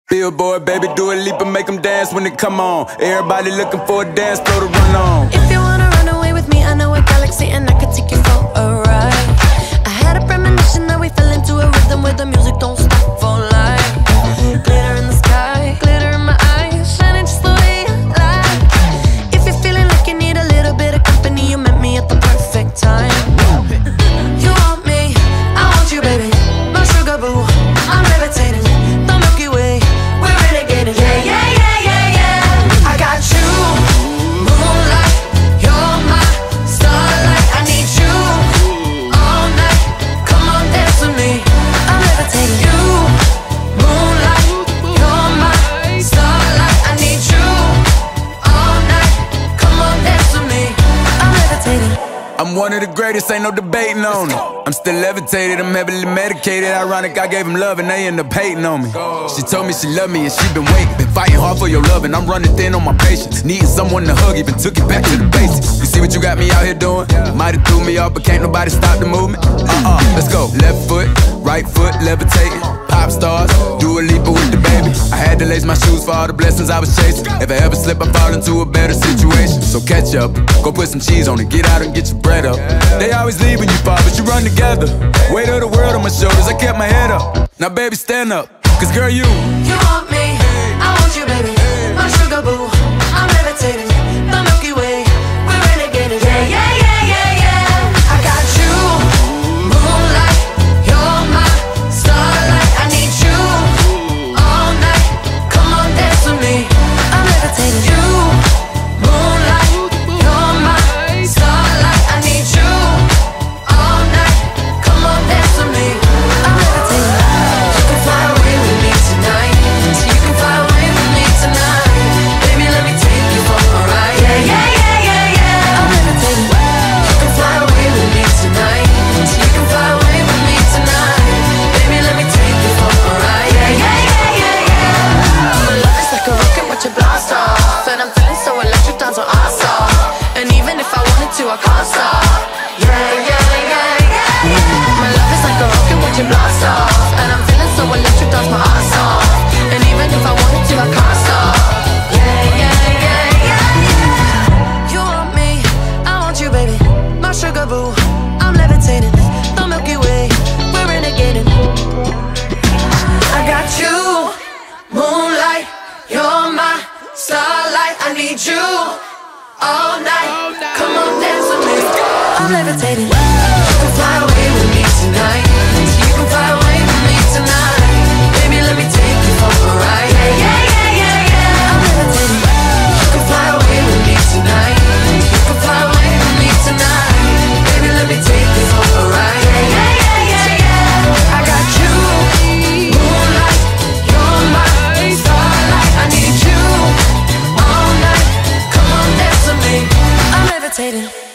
Billboard, baby, do a Lipa, make them dance when they come on. Everybody looking for a dance floor to run on. If you wanna run away with me, I know a galaxy and I could take you for a ride. I had a premonition that we fell into a rhythm where the music don't stop for life. Glitter in the sky, glitter in my eyes, shining just the way I like. If you're feeling like you need a little bit of company, you met me at the perfect time. You want me, I want you, baby, my sugar boo, I'm levitating. I'm one of the greatest, ain't no debating on it. I'm still levitated, I'm heavily medicated. Ironic, I gave him love and they end up hating on me. She told me she loved me and she been waiting. Been fighting hard for your love and I'm running thin on my patience. Needing someone to hug, even took it back to the basics. You see what you got me out here doing? Might have threw me off, but can't nobody stop the movement. Let's go. Left foot, right foot, levitating. Pop stars, do a Lipa with DaBaby. I had to lace my shoes for all the blessings I was chasing. If I ever slip, I fall into a better situation. So catch up, go put some cheese on it, get out and get your bread up. They always leave when you fall, but you run together. Weight of the world on my shoulders, I kept my head up. Now baby, stand up, cause girl, you want me, I want you, baby, my sugar boo, I'm levitating, the Milky Way, we're renegading. Yeah, yeah, yeah, yeah, yeah. I got you, moonlight, you're my starlight. I need you all night, come on, dance with me, I'm levitating. You, moonlight, you're my starlight. I need you all night, come on, dance with me, I'm levitating. You can fly away with me tonight, so you can fly away with me tonight. Baby, let me take you for a ride. Yeah, yeah, yeah, yeah, yeah. I'm levitating. You can fly away with me tonight, so you can fly away with me tonight. Baby, let me take you for a ride. Yeah, yeah, yeah, yeah, yeah. My love is like a rocket, watch it blast off, and I'm feeling so electric, dance on our song. And even if I wanted to, I can't stop. Yeah, yeah, yeah, yeah. My love is like a rocket, watch it blast off, and I'm feeling so electric, dance my ass off. And even if I wanted to, I can't stop. Yeah, yeah, yeah, yeah. You want me, I want you, baby, my sugar boo, I'm levitating, the Milky Way, we're renegading. I got you, moonlight, you're my starlight. I need you all night, come on, dance with me, I'm levitating. You can fly away with me tonight, so you can fly away with me tonight. Baby, let me take you for a ride. Yeah, yeah, yeah, yeah, yeah. I'm levitating. You can fly away with me tonight, you can fly away with me tonight. Baby, let me take you for a ride. Yeah, yeah, yeah, yeah, yeah. I got you, moonlight, you're my starlight. I need you all night, come on, dance with me, I'm levitating.